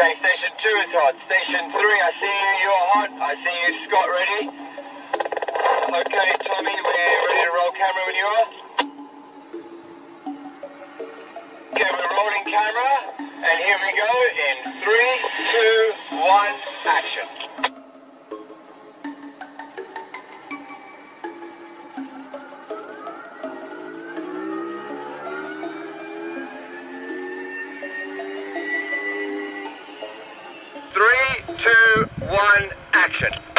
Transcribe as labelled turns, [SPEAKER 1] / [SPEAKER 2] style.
[SPEAKER 1] Okay, Station 2 is hot. Station 3, I see you, you're hot. I see you, Scott, ready? Okay, Tommy, we're ready to roll camera when you are. Okay, we're rolling camera, and here we go in 3, 2, 1, action. Three, two, one, action.